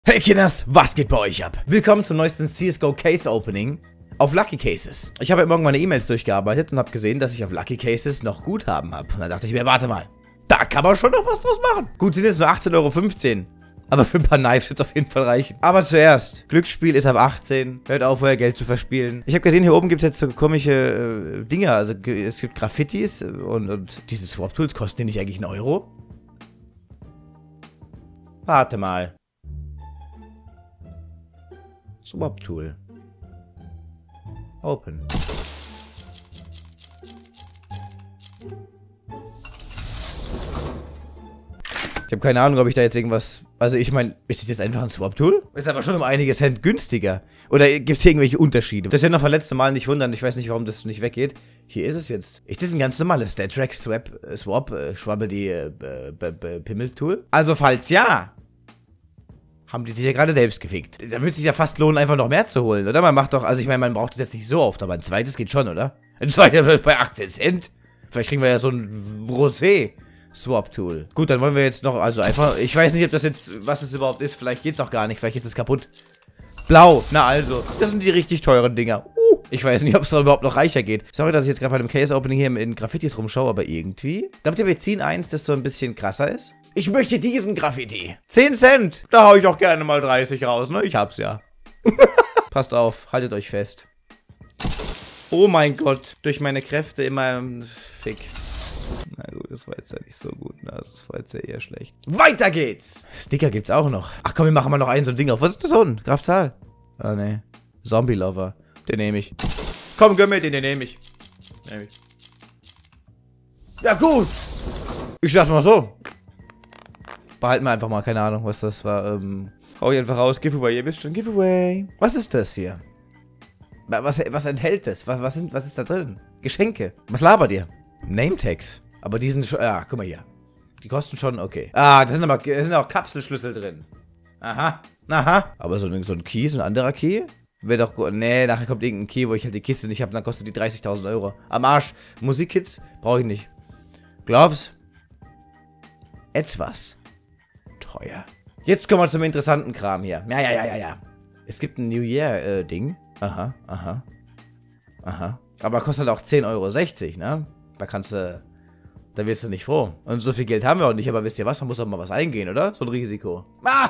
Hey Kinders, was geht bei euch ab? Willkommen zum neuesten CSGO Case Opening auf Lucky Cases. Ich habe irgendwann meine E-Mails durchgearbeitet und habe gesehen, dass ich auf Lucky Cases noch Guthaben habe. Und da dachte ich mir, warte mal, da kann man schon noch was draus machen. Gut, sind jetzt nur 18,15 €. Aber für ein paar Knives wird es auf jeden Fall reichen. Aber zuerst, Glücksspiel ist ab 18. Hört auf, euer Geld zu verspielen. Ich habe gesehen, hier oben gibt es jetzt so komische Dinger. Also es gibt Graffitis und diese Swap-Tools kosten die nicht eigentlich 1 €? Warte mal. Swap-Tool. Open. Ich habe keine Ahnung, ob ich da jetzt irgendwas... Also ich meine, ist das jetzt einfach ein Swap-Tool? Ist aber schon um einige Cent günstiger. Oder gibt es irgendwelche Unterschiede? Das ist ja noch von letztem Mal nicht wundern. Ich weiß nicht, warum das nicht weggeht. Hier ist es jetzt. Ist das ein ganz normales StatTrak Schwabbel-Pimmel-Tool? Also falls ja... haben die sich ja gerade selbst gefickt. Da würde es sich ja fast lohnen, einfach noch mehr zu holen, oder? Man macht doch, also ich meine, man braucht das jetzt nicht so oft, aber ein zweites geht schon, oder? Ein zweites bei 18 Cent? Vielleicht kriegen wir ja so ein Rosé-Swap-Tool. Gut, dann wollen wir jetzt noch, also einfach, ich weiß nicht, ob das jetzt, was es überhaupt ist, vielleicht geht's auch gar nicht, vielleicht ist es kaputt. Blau, na also, das sind die richtig teuren Dinger. Ich weiß nicht, ob es da überhaupt noch reicher geht. Sorry, dass ich jetzt gerade bei dem Case-Opening hier in Graffitis rumschaue, aber irgendwie. Glaubt ihr, wir ziehen eins, das so ein bisschen krasser ist? Ich möchte diesen Graffiti. 10 Cent. Da hau ich auch gerne mal 30 raus, ne? Ich hab's ja. Passt auf, haltet euch fest. Oh mein Gott, durch meine Kräfte immer Fick. Na gut, das war jetzt ja nicht so gut, ne? Das war jetzt ja eher schlecht. Weiter geht's! Sticker gibt's auch noch. Ach komm, wir machen mal noch ein so ein Ding auf. Was ist das unten? Grafzahl? Ah, ne. Zombie Lover. Den nehme ich. Komm, gönn mir den nehme ich. Ja gut. Ich lass mal so. Behalten wir einfach mal, keine Ahnung, was das war. Hau ich einfach raus. Giveaway, ihr wisst schon, Giveaway. Was ist das hier? Was enthält das? Was ist da drin? Geschenke. Was labert ihr? Name-Tags. Aber die sind schon, ja, guck mal hier. Die kosten schon, okay. Ah, da sind auch Kapselschlüssel drin. Aha, aha. Aber so ein Key, so ein anderer Key? Wäre doch gut. Nee, nachher kommt irgendein Key, wo ich halt die Kiste nicht habe, dann kostet die 30.000 €. Am Arsch. Musikkits brauche ich nicht. Gloves. Etwas teuer. Jetzt kommen wir zum interessanten Kram hier. Ja. Es gibt ein New Year Ding. Aha. Aber kostet auch 10,60 €, ne? Da wirst du nicht froh. Und so viel Geld haben wir auch nicht, aber wisst ihr was? Man muss doch mal was eingehen, oder? So ein Risiko. Ah!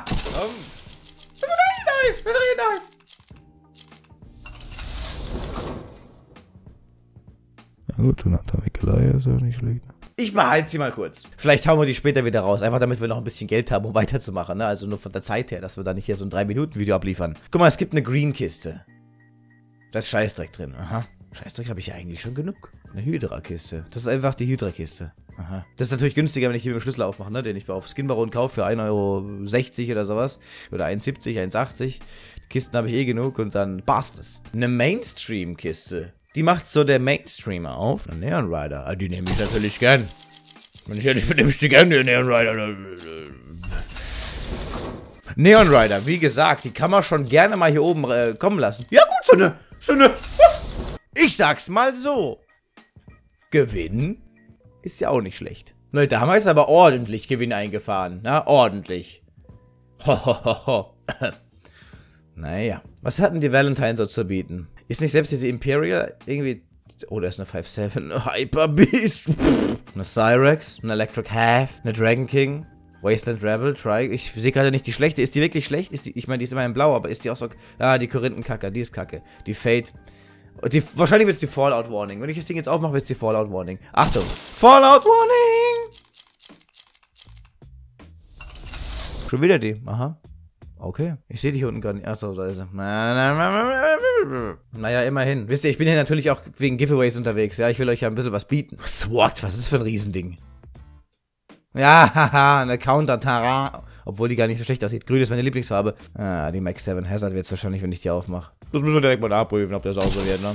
Na gut, Jonathan Wickelei ist ja nicht schlecht. Ich behalte sie mal kurz. Vielleicht hauen wir die später wieder raus. Einfach damit wir noch ein bisschen Geld haben, um weiterzumachen. Ne? Also nur von der Zeit her, dass wir da nicht hier so ein 3-Minuten-Video abliefern. Guck mal, es gibt eine Green-Kiste. Da ist Scheißdreck drin. Aha. Scheißdreck habe ich ja eigentlich schon genug. Eine Hydra-Kiste. Das ist einfach die Hydra-Kiste. Aha. Das ist natürlich günstiger, wenn ich die mit dem Schlüssel aufmache, ne? Den ich auf Skinbaron kaufe für 1,60 € oder sowas. Oder 1,70 €, 1,80 €. Die Kisten habe ich eh genug und dann passt es. Eine Mainstream-Kiste. Die macht so der Mainstreamer auf. Ein Neon Rider. Ah, die nehme ich natürlich gern. Wenn ich ehrlich bin, nehme ich die gern, den Neon Rider. Neon Rider, wie gesagt, die kann man schon gerne mal hier oben kommen lassen. Ja gut, so eine. Ich sag's mal so. Gewinnen ist ja auch nicht schlecht. Leute, da haben wir jetzt aber ordentlich Gewinn eingefahren. Na, ordentlich. Hohoho. Naja. Was hatten die Valentine so zu bieten? Ist nicht selbst diese Imperial irgendwie... Oh, da ist eine 5-7. Hyper Beast. Eine Cyrex. Eine Electric Half. Eine Dragon King. Wasteland Rebel. Ich sehe gerade nicht die schlechte. Ist die wirklich schlecht? Ich meine, die ist immer in Blau, aber ist die auch so... Ah, die Korinthenkacker. Die ist kacke. Die Fate. Wahrscheinlich wird es die Fallout Warning. Wenn ich das Ding jetzt aufmache, wird es die Fallout Warning. Achtung. Fallout Warning! Schon wieder die. Aha. Okay. Ich sehe die hier unten gar nicht. Achso, da ist sie. Naja, immerhin. Wisst ihr, ich bin hier natürlich auch wegen Giveaways unterwegs. Ja, ich will euch ja ein bisschen was bieten. SWAT, was ist das für ein Riesending? Ja, haha, eine Counter-Tara. Obwohl die gar nicht so schlecht aussieht. Grün ist meine Lieblingsfarbe. Ah, die Max 7 Hazard wird es wahrscheinlich, wenn ich die aufmache. Das müssen wir direkt mal nachprüfen, ob das auch so wird, ne?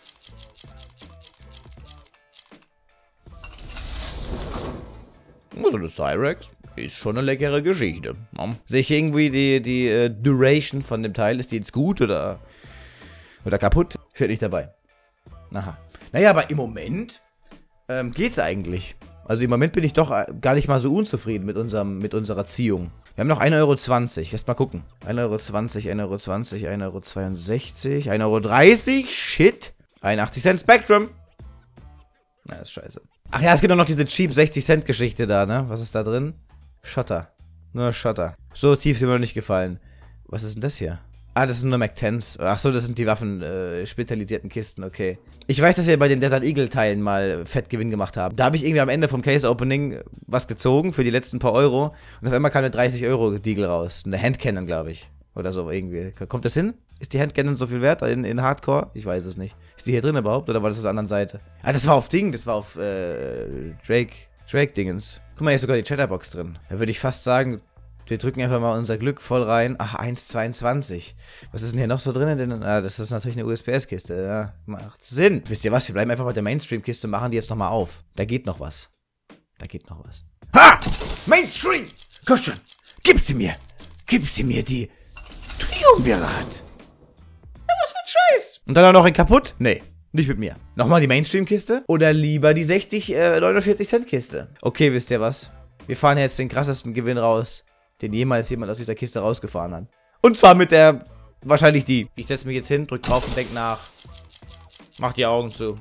Also das Cyrex ist schon eine leckere Geschichte. Ne? Sehe ich irgendwie die Duration von dem Teil? Ist die jetzt gut oder kaputt? Steht nicht dabei. Aha. Naja, aber im Moment geht's eigentlich. Also im Moment bin ich doch gar nicht mal so unzufrieden mit unserer Ziehung. Wir haben noch 1,20 Euro. Lass mal gucken. 1,20 Euro, 1,20 Euro, 1,62 Euro, 1,30 Euro. Shit. 81 Cent Spectrum. Na, ist scheiße. Ach ja, es gibt auch noch diese cheap 60 Cent Geschichte da, ne? Was ist da drin? Schotter. Nur Schotter. So tief sind wir noch nicht gefallen. Was ist denn das hier? Ah, das sind nur Mac-10s. Ach so, das sind die Waffen-spezialisierten Kisten, okay. Ich weiß, dass wir bei den Desert Eagle-Teilen mal Fettgewinn gemacht haben. Da habe ich irgendwie am Ende vom Case-Opening was gezogen für die letzten paar Euro. Und auf einmal kam eine 30-Euro-Deagle raus. Eine Handcannon, glaube ich. Oder so irgendwie. Kommt das hin? Ist die Handcannon so viel wert in Hardcore? Ich weiß es nicht. Ist die hier drin überhaupt? Oder war das auf der anderen Seite? Ah, das war auf das war auf Drake-Dingens. Guck mal, hier ist sogar die Chatterbox drin. Da würde ich fast sagen, wir drücken einfach mal unser Glück voll rein. Ach, 1,22. Was ist denn hier noch so drin? Ah, das ist natürlich eine USPS-Kiste. Ja, macht Sinn. Wisst ihr was? Wir bleiben einfach bei der Mainstream-Kiste und machen die jetzt nochmal auf. Da geht noch was. Da geht noch was. Ha! Mainstream! Komm schon! Gib sie mir! Gib sie mir, die Triumvirat! Na, was für ein Scheiß! Und dann auch noch ein kaputt? Nee. Nicht mit mir. Nochmal die Mainstream-Kiste? Oder lieber die 49 Cent Kiste? Okay, wisst ihr was? Wir fahren jetzt den krassesten Gewinn raus, den jemals jemand aus dieser Kiste rausgefahren hat. Und zwar mit der, wahrscheinlich die. Ich setze mich jetzt hin, drück drauf und denk nach. Mach die Augen zu.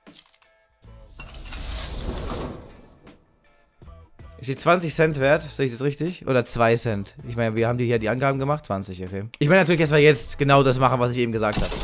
Ist die 20 Cent wert? Sehe ich das richtig? Oder 2 Cent? Ich meine, wir haben hier die Angaben gemacht. 20, okay. Ich meine natürlich, dass wir jetzt genau das machen, was ich eben gesagt habe.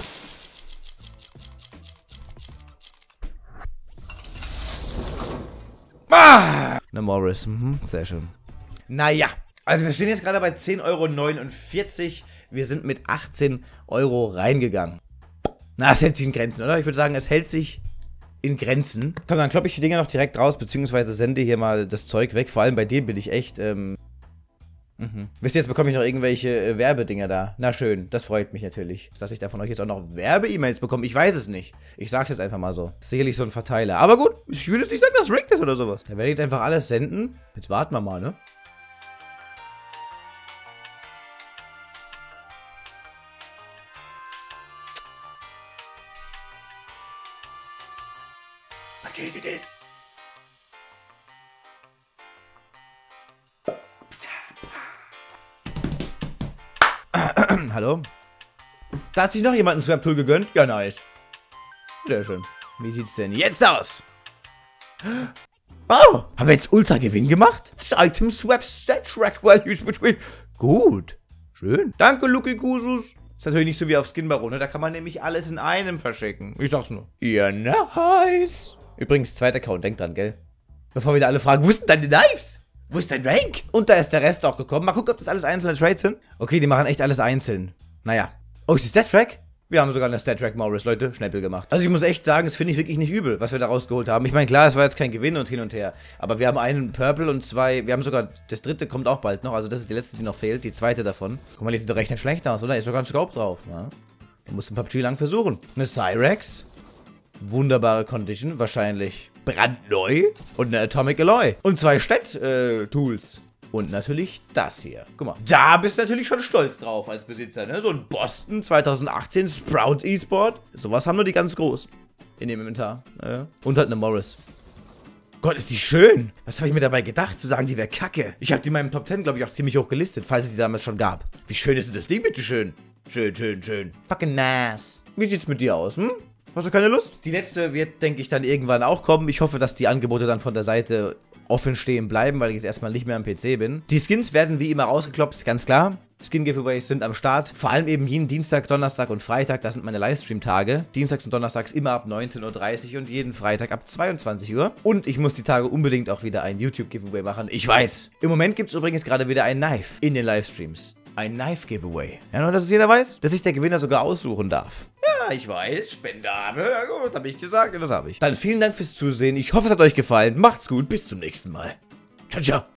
Ah! Eine Morris. Sehr schön. Naja. Also wir stehen jetzt gerade bei 10,49 Euro. Wir sind mit 18 Euro reingegangen. Na, es hält sich in Grenzen, oder? Ich würde sagen, es hält sich in Grenzen. Komm, dann kloppe ich die Dinger noch direkt raus, beziehungsweise sende hier mal das Zeug weg. Vor allem bei dem bin ich echt, Wisst ihr, jetzt bekomme ich noch irgendwelche Werbedinger da. Na schön, das freut mich natürlich. Dass ich da von euch jetzt auch noch Werbe-E-Mails bekomme, ich weiß es nicht. Ich sag's jetzt einfach mal so. Sicherlich so ein Verteiler. Aber gut, ich würde jetzt nicht sagen, dass rigged ist oder sowas. Da werde ich jetzt einfach alles senden. Jetzt warten wir mal, ne? Okay, it is. Hallo? Da hat sich noch jemand ein Swap-Tool gegönnt? Ja, nice. Sehr schön. Wie sieht's denn jetzt aus? Oh, haben wir jetzt Ultra-Gewinn gemacht? Das Item Swap Set Track Values between. Gut. Schön. Danke, Lucky Kusus. Ist natürlich nicht so wie auf Skin Baron, ne? Da kann man nämlich alles in einem verschicken. Ich sag's nur. Ja, nice. Übrigens, zweiter Account, denkt dran, gell? Bevor wieder alle fragen, wo sind deine Knives? Wo ist dein Rank? Und da ist der Rest auch gekommen. Mal gucken, ob das alles einzelne Trades sind. Okay, die machen echt alles einzeln. Naja. Oh, ist die Stat-Track? Wir haben sogar eine Stat-Track Morris, Leute. Schnäppel gemacht. Also ich muss echt sagen, das finde ich wirklich nicht übel, was wir da rausgeholt haben. Ich meine, klar, es war jetzt kein Gewinn und hin und her. Aber wir haben einen Purple und zwei, wir haben sogar, das dritte kommt auch bald noch. Also das ist die letzte, die noch fehlt, die zweite davon. Guck mal, die sieht doch recht nicht schlecht aus, oder? Ist sogar ein Scope drauf, ne? Den musst du ein PUBG lang versuchen. Eine Cyrex. Wunderbare Condition, wahrscheinlich brandneu. Und eine Atomic Alloy. Und zwei Stat-Tools. Und natürlich das hier. Guck mal, da bist du natürlich schon stolz drauf als Besitzer, ne? So ein Boston 2018 Sprout E-Sport. Sowas haben nur die ganz Großen in dem Inventar. Ja. Und halt eine Morris. Gott, ist die schön. Was habe ich mir dabei gedacht, zu sagen, die wäre kacke? Ich habe die in meinem Top 10, glaube ich, auch ziemlich hoch gelistet, falls es die damals schon gab. Wie schön ist denn das Ding, bitteschön? Schön, schön, schön. Fucking nice. Wie sieht's mit dir aus, hm? Hast du keine Lust? Die letzte wird, denke ich, dann irgendwann auch kommen. Ich hoffe, dass die Angebote dann von der Seite offen stehen bleiben, weil ich jetzt erstmal nicht mehr am PC bin. Die Skins werden wie immer rausgekloppt, ganz klar. Skin-Giveaways sind am Start. Vor allem eben jeden Dienstag, Donnerstag und Freitag. Das sind meine Livestream-Tage. Dienstags und Donnerstags immer ab 19:30 Uhr und jeden Freitag ab 22 Uhr. Und ich muss die Tage unbedingt auch wieder ein YouTube-Giveaway machen. Ich weiß. Im Moment gibt es übrigens gerade wieder ein Knife in den Livestreams. Ein Knife-Giveaway. Ja, nur, dass es jeder weiß, dass sich der Gewinner sogar aussuchen darf. Ja, ich weiß, Spendable. Ja gut, habe ich gesagt, das habe ich. Dann vielen Dank fürs Zusehen. Ich hoffe, es hat euch gefallen. Macht's gut, bis zum nächsten Mal. Ciao, ciao.